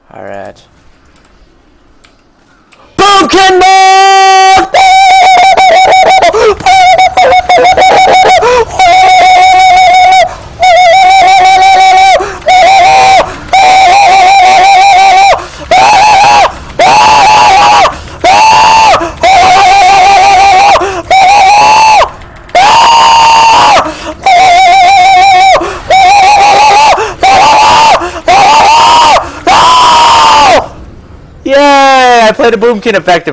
Alright. Boomkin Ball! Yay! I played a Boomkin effective.